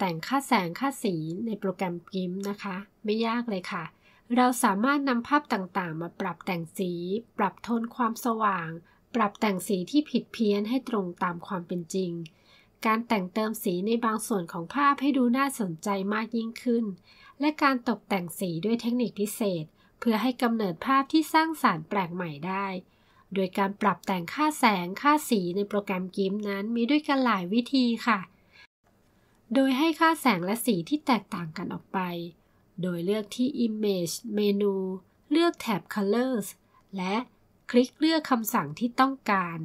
แต่งค่าแสงค่าสีในโปรแกรม GIMP นะคะไม่ยากเลยค่ะเราสามารถนำภาพต่างๆมาปรับแต่งสีปรับโทนความสว่างปรับแต่งสีที่ผิดเพี้ยนให้ตรงตามความเป็นจริงการแต่งเติมสีในบางส่วนของภาพให้ดูน่าสนใจมากยิ่งขึ้นและการตกแต่งสีด้วยเทคนิคพิเศษเพื่อให้กำเนิดภาพที่สร้างสรรค์แปลกใหม่ได้โดยการปรับแต่งค่าแสงค่าสีในโปรแกรม GIMP นั้นมีด้วยกันหลายวิธีค่ะโดยให้ค่าแสงและสีที่แตกต่างกันออกไปโดยเลือกที่ Image เมนูเลือกแถบ Colors และคลิกเลือกคำสั่งที่ต้องการ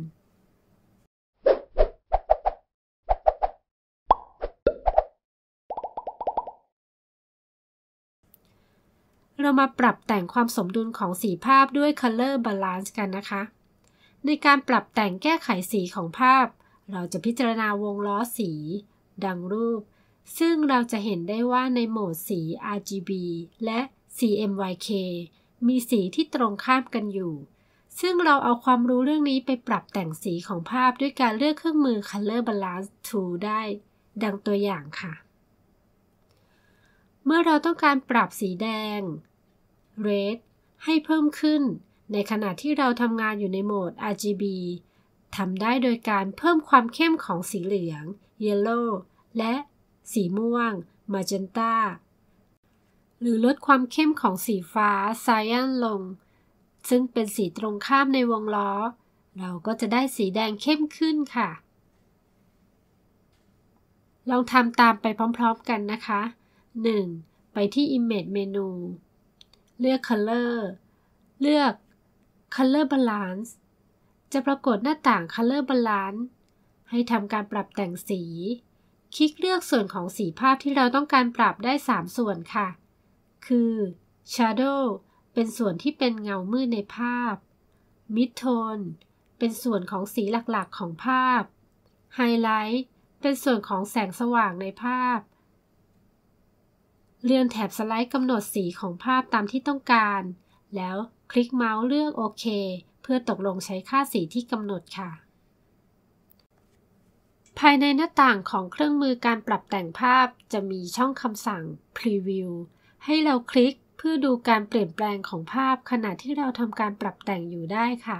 เรามาปรับแต่งความสมดุลของสีภาพด้วย Color Balance กันนะคะในการปรับแต่งแก้ไขสีของภาพเราจะพิจารณาวงล้อสีดังรูปซึ่งเราจะเห็นได้ว่าในโหมดสี RGB และ CMYK มีสีที่ตรงข้ามกันอยู่ซึ่งเราเอาความรู้เรื่องนี้ไปปรับแต่งสีของภาพด้วยการเลือกเครื่องมือ Color Balance Tool ได้ดังตัวอย่างค่ะเมื่อเราต้องการปรับสีแดง Red ให้เพิ่มขึ้นในขณะที่เราทำงานอยู่ในโหมด RGB ทำได้โดยการเพิ่มความเข้มของสีเหลือง Yellow และสีม่วง Magenta หรือลดความเข้มของสีฟ้า Cyan ลงซึ่งเป็นสีตรงข้ามในวงล้อเราก็จะได้สีแดงเข้มขึ้นค่ะลองทำตามไปพร้อมๆกันนะคะ 1. ไปที่ Image เมนูเลือก Color เลือก Color Balance จะปรากฏหน้าต่าง Color Balance ให้ทำการปรับแต่งสีคลิกเลือกส่วนของสีภาพที่เราต้องการปรับได้3ส่วนค่ะคือ Shadow เป็นส่วนที่เป็นเงามืดในภาพ Midtone เป็นส่วนของสีหลักๆของภาพ Highlight เป็นส่วนของแสงสว่างในภาพเลื่อนแถบสไลด์กำหนดสีของภาพตามที่ต้องการแล้วคลิกเมาส์เลือกโอเคเพื่อตกลงใช้ค่าสีที่กำหนดค่ะภายในหน้าต่างของเครื่องมือการปรับแต่งภาพจะมีช่องคำสั่ง Preview ให้เราคลิกเพื่อดูการเปลี่ยนแปลงของภาพขณะที่เราทำการปรับแต่งอยู่ได้ค่ะ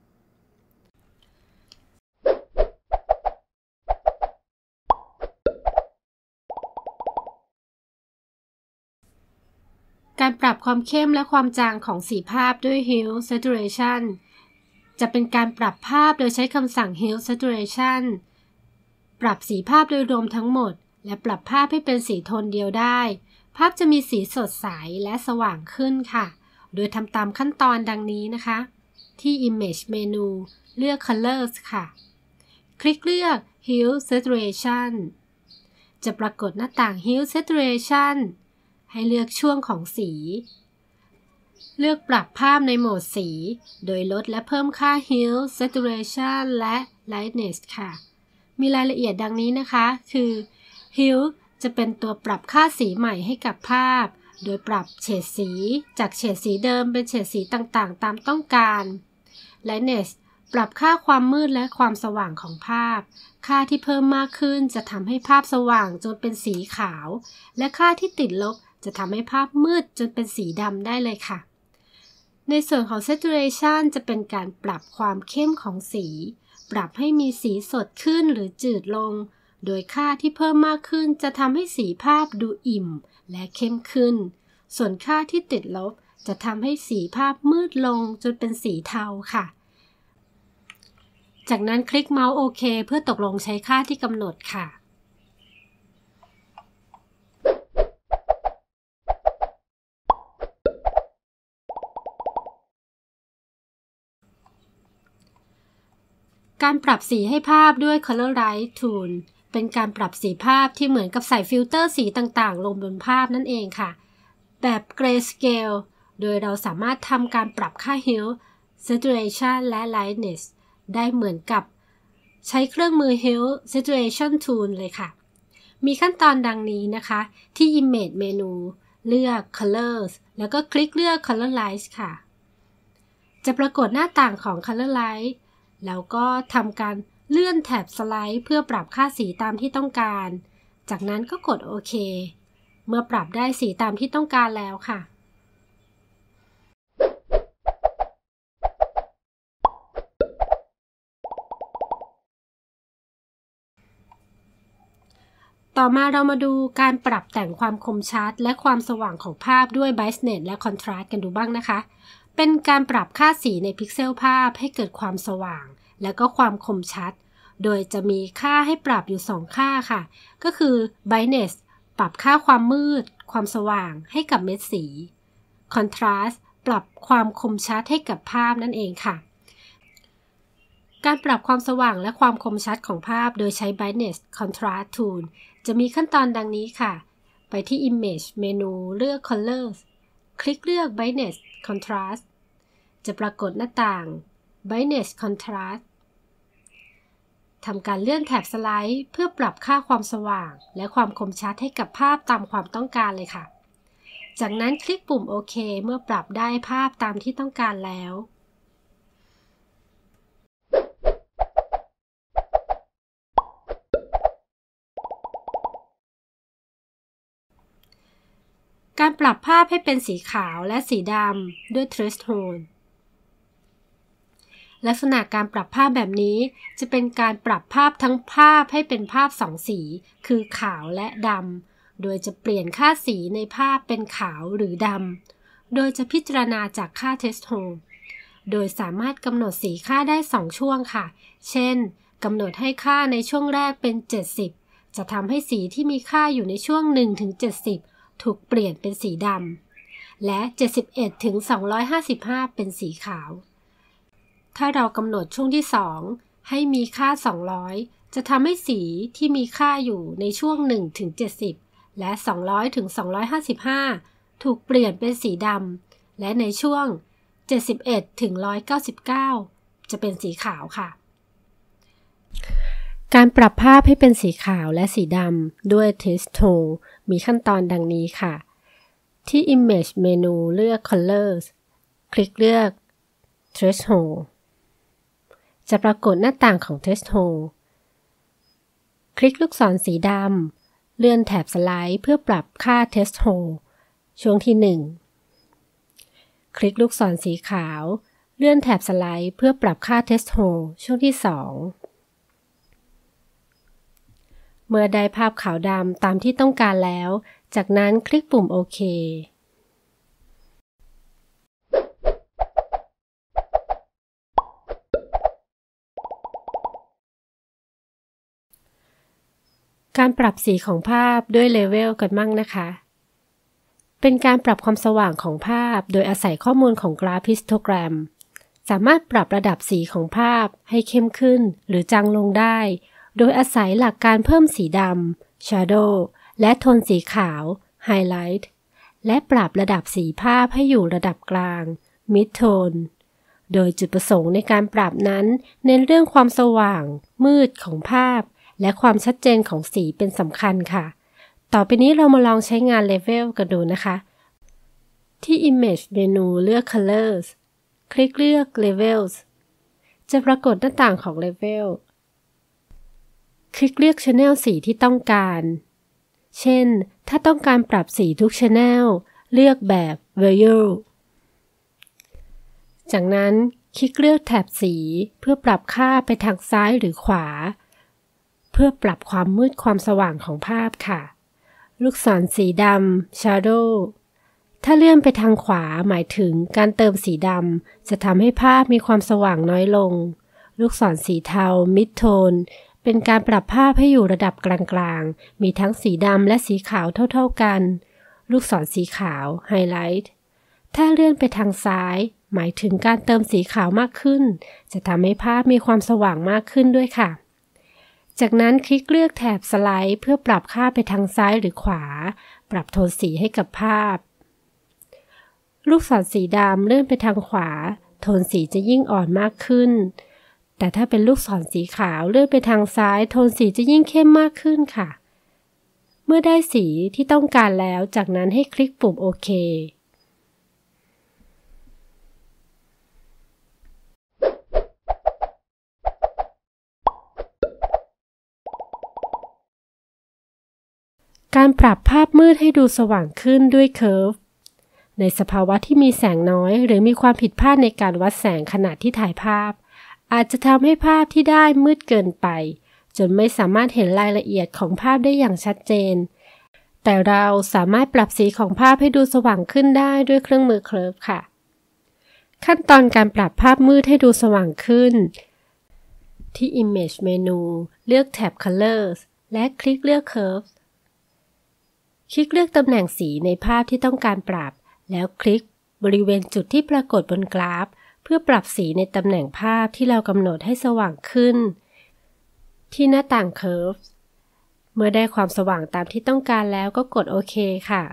การปรับความเข้มและความจางของสีภาพด้วย Hue Saturation จะเป็นการปรับภาพโดยใช้คำสั่ง Hue Saturation ปรับสีภาพโดยรวมทั้งหมดและปรับภาพให้เป็นสีโทนเดียวได้ภาพจะมีสีสดใสและสว่างขึ้นค่ะโดยทำตามขั้นตอนดังนี้นะคะที่ Image เมนูเลือก Colors ค่ะคลิกเลือก Hue Saturation จะปรากฏหน้าต่าง Hue Saturationให้เลือกช่วงของสีเลือกปรับภาพในโหมดสีโดยลดและเพิ่มค่า Hue Saturation และ Lightness ค่ะมีรายละเอียดดังนี้นะคะคือ Hue จะเป็นตัวปรับค่าสีใหม่ให้กับภาพโดยปรับเฉดสีจากเฉดสีเดิมเป็นเฉดสีต่างๆตามต้องการ Lightness ปรับค่าความมืดและความสว่างของภาพค่าที่เพิ่มมากขึ้นจะทำให้ภาพสว่างจนเป็นสีขาวและค่าที่ติดลบจะทำให้ภาพมืดจนเป็นสีดำได้เลยค่ะในส่วนของ Saturation จะเป็นการปรับความเข้มของสีปรับให้มีสีสดขึ้นหรือจืดลงโดยค่าที่เพิ่มมากขึ้นจะทำให้สีภาพดูอิ่มและเข้มขึ้นส่วนค่าที่ติดลบจะทำให้สีภาพมืดลงจนเป็นสีเทาค่ะจากนั้นคลิกเมาส์โอเคเพื่อตกลงใช้ค่าที่กำหนดค่ะการปรับสีให้ภาพด้วย Colorize Tool เป็นการปรับสีภาพที่เหมือนกับใส่ฟิลเตอร์สีต่างๆลงบนภาพนั่นเองค่ะแบบ Grayscale โดยเราสามารถทำการปรับค่า Hue Saturation และ Lightness ได้เหมือนกับใช้เครื่องมือ Hue Saturation Tool เลยค่ะมีขั้นตอนดังนี้นะคะที่ Image เมนูเลือก Colors แล้วก็คลิกเลือก Colorize ค่ะจะปรากฏหน้าต่างของ Colorizeแล้วก็ทำการเลื่อนแถบสไลด์เพื่อปรับค่าสีตามที่ต้องการจากนั้นก็กดโอเคเมื่อปรับได้สีตามที่ต้องการแล้วค่ะต่อมาเรามาดูการปรับแต่งความคมชัดและความสว่างของภาพด้วย Brightness และ Contrast กันดูบ้างนะคะเป็นการปรับค่าสีในพิกเซลภาพให้เกิดความสว่างและก็ความคมชัดโดยจะมีค่าให้ปรับอยู่2ค่าค่ะก็คือ Brightness ปรับค่าความมืดความสว่างให้กับเม็ดสี Contrast ปรับความคมชัดให้กับภาพนั่นเองค่ะการปรับความสว่างและความคมชัดของภาพโดยใช้ Brightness Contrast Tool จะมีขั้นตอนดังนี้ค่ะไปที่ Image เมนูเลือก Colors คลิกเลือก Brightness Contrast จะปรากฏหน้าต่าง Brightness Contrast ทำการเลื่อนแถบสไลด์เพื่อปรับค่าความสว่างและความคมชัดให้กับภาพตามความต้องการเลยค่ะจากนั้นคลิกปุ่มโอเคเมื่อปรับได้ภาพตามที่ต้องการแล้วการปรับภาพให้เป็นสีขาวและสีดำด้วย Trace Tone ลักษณะการปรับภาพแบบนี้จะเป็นการปรับภาพทั้งภาพให้เป็นภาพ2สีคือขาวและดำโดยจะเปลี่ยนค่าสีในภาพเป็นขาวหรือดำโดยจะพิจารณาจากค่า Trace Tone โดยสามารถกำหนดสีค่าได้2ช่วงค่ะเช่นกำหนดให้ค่าในช่วงแรกเป็น70จะทำให้สีที่มีค่าอยู่ในช่วง 1-70ถูกเปลี่ยนเป็นสีดำและ 71 ถึง 255 เป็นสีขาวถ้าเรากำหนดช่วงที่2ให้มีค่า200จะทำให้สีที่มีค่าอยู่ในช่วง 1-70 และ 200 ถึง 255 ถูกเปลี่ยนเป็นสีดำและในช่วง 71 ถึง 199 จะเป็นสีขาวค่ะการปรับภาพให้เป็นสีขาวและสีดำด้วย Trace Tool มีขั้นตอนดังนี้ค่ะที่ Image เมนูเลือก Colors คลิกเลือก Trace Tool จะปรากฏหน้าต่างของ Trace Tool คลิกลูกศรสีดำเลื่อนแถบสไลด์เพื่อปรับค่า Trace Tool ช่วงที่1คลิกลูกศรสีขาวเลื่อนแถบสไลด์เพื่อปรับค่า Trace Tool ช่วงที่2เมื่อได้ภาพขาวดำตามที่ต้องการแล้วจากนั้นคลิกปุ่มโอเคการปรับสีของภาพด้วยเลเวลกันมั่งนะคะเป็นการปรับความสว่างของภาพโดยอาศัยข้อมูลของกราฟฮิสโตแกรมสามารถปรับระดับสีของภาพให้เข้มขึ้นหรือจางลงได้โดยอาศัยหลักการเพิ่มสีดำ Shadow และโทนสีขาว Highlight และปรับระดับสีภาพให้อยู่ระดับกลาง Mid Tone โดยจุดประสงค์ในการปรับนั้นเน้นเรื่องความสว่างมืดของภาพและความชัดเจนของสีเป็นสำคัญค่ะต่อไปนี้เรามาลองใช้งาน Level กันดูนะคะที่ Image เมนูเลือก Colors คลิกเลือก Levels จะปรากฏหน้าต่างของ Levelคลิกเลือก Channel สีที่ต้องการเช่นถ้าต้องการปรับสีทุก Channel เลือกแบบ Value จากนั้นคลิกเลือกแถบสีเพื่อปรับค่าไปทางซ้ายหรือขวาเพื่อปรับความมืดความสว่างของภาพค่ะลูกศรสีดำ Shadow ถ้าเลื่อนไปทางขวาหมายถึงการเติมสีดำจะทำให้ภาพมีความสว่างน้อยลงลูกศรสีเทา Mid Tone เป็นการปรับภาพให้อยู่ระดับกลางๆมีทั้งสีดำและสีขาวเท่าๆกันลูกศรสีขาว Highlight ถ้าเลื่อนไปทางซ้ายหมายถึงการเติมสีขาวมากขึ้นจะทำให้ภาพมีความสว่างมากขึ้นด้วยค่ะจากนั้นคลิกเลือกแถบสไลด์เพื่อปรับค่าไปทางซ้ายหรือขวาปรับโทนสีให้กับภาพลูกศรสีดำเลื่อนไปทางขวาโทนสีจะยิ่งอ่อนมากขึ้นแต่ถ้าเป็นลูกศรสีขาวเลื่อนไปทางซ้ายโทนสีจะยิ่งเข้มมากขึ้นค่ะเมื่อได้สีที่ต้องการแล้วจากนั้นให้คลิกปุ่มโอเคการปรับภาพมืดให้ดูสว่างขึ้นด้วยเคอร์ฟในสภาวะที่มีแสงน้อยหรือมีความผิดพลาดในการวัดแสงขณะที่ถ่ายภาพอาจจะทำให้ภาพที่ได้มืดเกินไปจนไม่สามารถเห็นรายละเอียดของภาพได้อย่างชัดเจนแต่เราสามารถปรับสีของภาพให้ดูสว่างขึ้นได้ด้วยเครื่องมือเคอร์ฟค่ะขั้นตอนการปรับภาพมืดให้ดูสว่างขึ้นที่ Image เมนูเลือกแท็บ Colors และคลิกเลือก Curves คลิกเลือกตำแหน่งสีในภาพที่ต้องการปรับแล้วคลิกบริเวณจุดที่ปรากฏบนกราฟเพื่อปรับสีในตำแหน่งภาพที่เรากำหนดให้สว่างขึ้นที่หน้าต่าง Curves เมื่อได้ความสว่างตามที่ต้องการแล้วก็กดโอเคค่ะ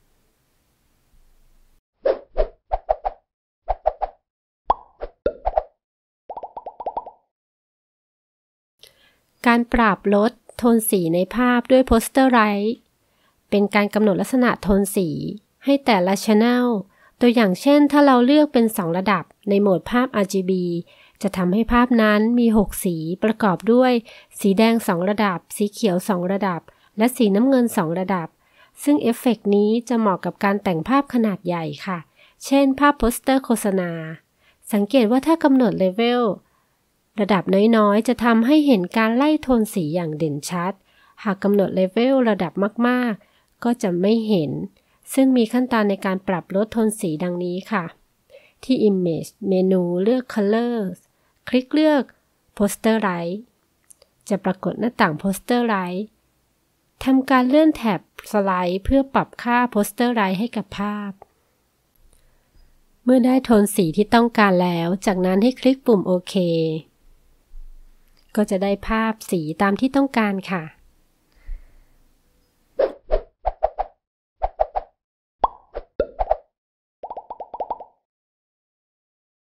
การปรับลดโทนสีในภาพด้วย Posterize เป็นการกำหนดลักษณะโทนสีให้แต่ละ Channel ตัวอย่างเช่นถ้าเราเลือกเป็น2ระดับในโหมดภาพ RGB จะทำให้ภาพนั้นมี6สีประกอบด้วยสีแดง2ระดับสีเขียว2ระดับและสีน้ำเงิน2ระดับซึ่งเอฟเฟกต์นี้จะเหมาะกับการแต่งภาพขนาดใหญ่ค่ะเช่นภาพโปสเตอร์โฆษณาสังเกตว่าถ้ากำหนดเลเวลระดับน้อยๆจะทำให้เห็นการไล่โทนสีอย่างเด่นชัดหากกำหนดเลเวลระดับมากๆก็จะไม่เห็นซึ่งมีขั้นตอนในการปรับลดโทนสีดังนี้ค่ะที่ Image เมนูเลือก Colors คลิกเลือก Posterize จะปรากฏหน้าต่าง Posterize ทำการเลื่อนแถบสไลด์เพื่อปรับค่า Posterize ให้กับภาพเมื่อได้โทนสีที่ต้องการแล้วจากนั้นให้คลิกปุ่มโอเคก็จะได้ภาพสีตามที่ต้องการค่ะ